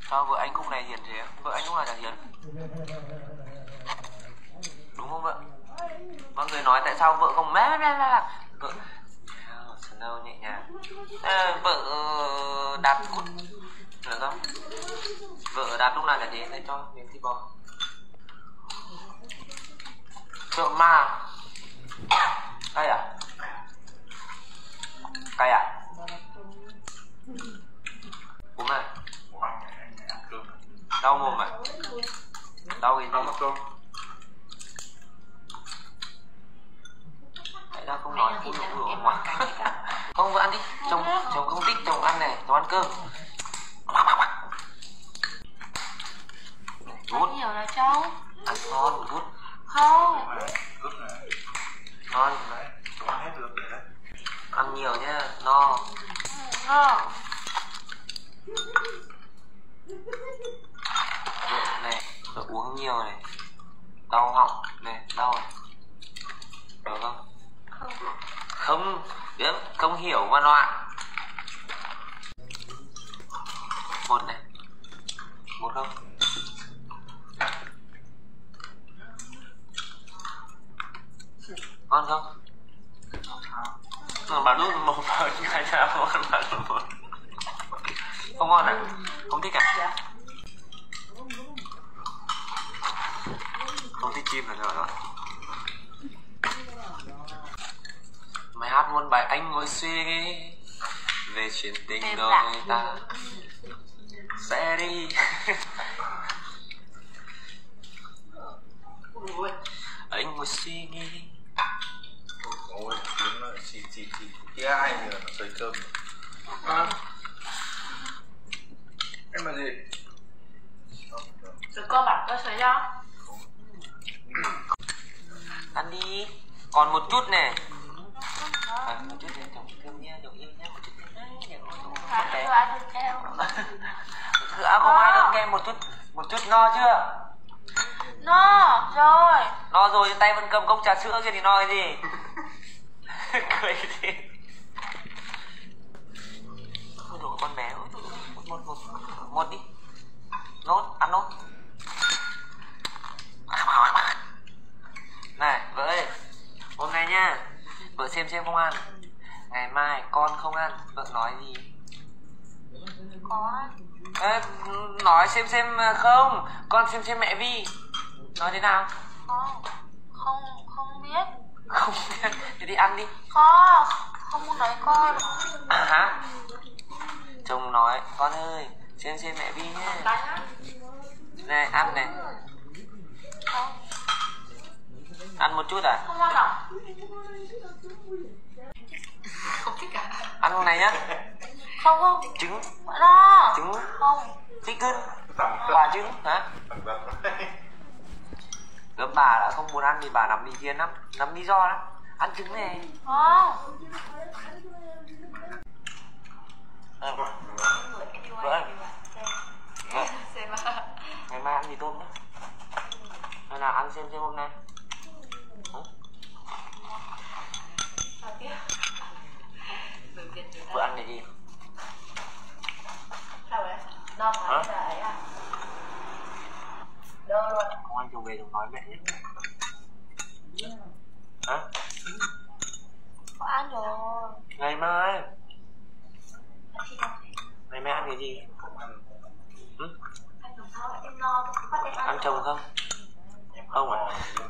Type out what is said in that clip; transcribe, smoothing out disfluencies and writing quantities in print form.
Sao vợ anh khúc này hiền thế? Vợ anh lúc nào chả hiền. Đúng không vợ? Mọi người nói tại sao vợ không vợ đâu nhẹ nhàng. Vợ đạt cút được không? Vợ đạt lúc nào chả thế, đây cho miếng thịt bò. Vợ ma cay à? Cay à? Cúm à? Đau mồm à? Đau gì không? Tại sao không nói phụ nữ ở ngoài? Không vợ ăn đi, chồng không thích, chồng ăn này, chồng ăn cơm. Ăn nhiều là cháu. Ăn ngon một chút. Không. Ngon. Ăn nhiều nhá, no. No. Này, vợ uống nhiều này. Đau họng này, đau này. Được không? Không, không hiểu mà loạn. Một này. Một không? Ngon không? Bà đút một phần cái sao một. Không ngon à? Không thích à? Không thích chim là rồi. Mày hát một bài anh ngồi suy nghĩ về chuyện tình đôi ta sẽ đi. Anh ngồi suy nghĩ. Ôi, tiếng nó xì kia ai nhờ nó sơi cơm. Em là gì? Rồi con bảo tôi sấy cho. Ăn đi. Còn một chút nè. Một chút để chồng thương nha, chồng yêu nhé, một chút nhé. Không ai đâu kem, một chút no chưa? No rồi. No rồi, tay vẫn cầm cốc trà sữa kia thì no cái gì? Cười gì? Ôi dồi, con bé ơi, một đi. Nốt, ăn nốt. Này, vợ ơi, hôm nay nhá, vợ xem không ăn. Ngày mai con không ăn, vợ nói gì? Có. Nói xem không, con xem mẹ Vi. Nói thế nào? Không biết. Không biết, thì đi ăn đi. Không muốn nói con. À hả? Chồng nói, con ơi, xem mẹ Vi nhé. Này, ăn này. Không. Ăn một chút à? Không ăn à? Không thích à? Ăn con này nhá. Không. Trứng. No. Trứng. Không. Thích cưng. Quả trứng hả? Gớm bà đã không muốn ăn thì bà nằm đi kia lắm. Nằm lý do lắm. Ăn trứng này. Không. Vợ. Ngày mai ăn mì tôm nhé. Hay là ăn xem hôm nay. Vợ ăn cái gì? Sao vậy? No hả? Đơ luôn. Không ăn chồng về chồng nói mẹ nhé. Hả? Có ăn rồi. Ngày mai. Ngày mai ăn cái gì? Em no, Ăn chồng không? Không à?